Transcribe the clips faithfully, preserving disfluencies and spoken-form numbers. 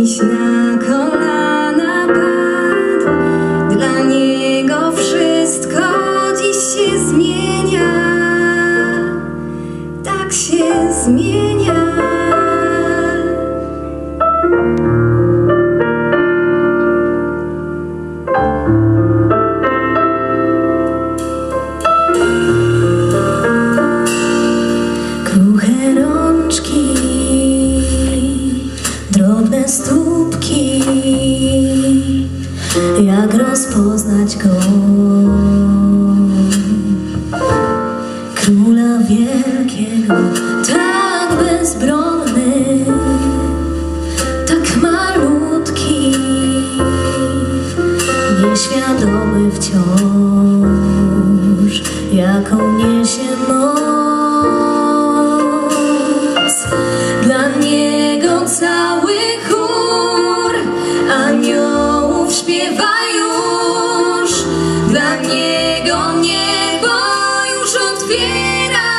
dziś na kolana padł. Dla niego wszystko dziś się zmienia, tak się zmienia. Kruche rączki, drobne stópki, jak rozpoznać go? Króla wielkiego, tak bezbronny, tak malutki, nieświadomy wciąż, jaką niesie moc. Dla niego cały chór aniołów śpiewa już. Dla niego niebo już otwiera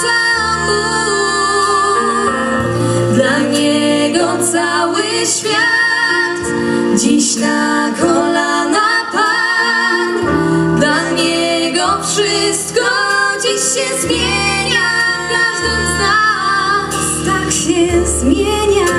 zamór. Dla niego cały świat dziś na kolana padł. Dla niego wszystko dziś się zmienia, w każdym z nas tak się zmienia.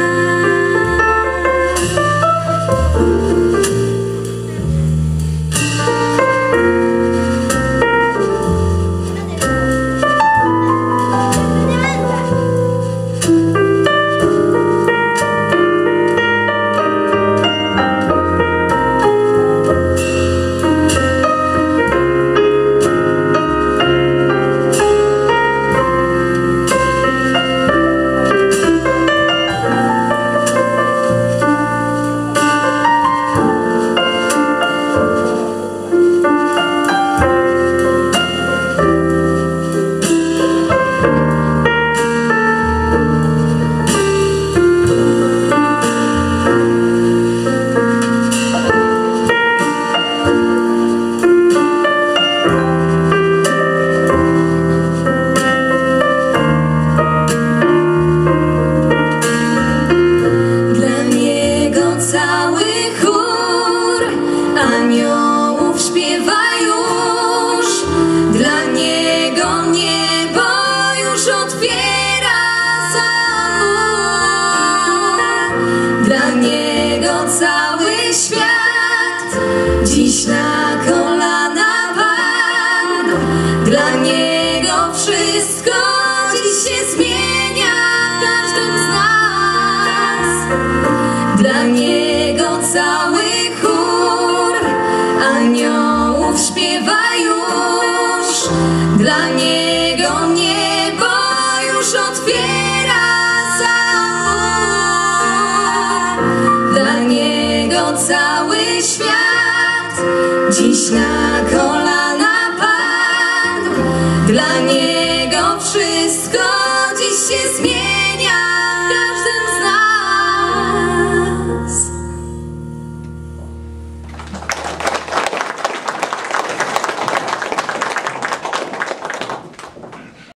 Aniołów śpiewa już. Dla niego niebo już otwiera zamór. Dla niego cały świat dziś na kolana padł. Dla niego wszystko dziś się zmienia, w każdym z nas. Dla niego cały aniołów śpiewa już. Dla niego niebo już otwiera zamór. Dla niego cały świat dziś na kolana.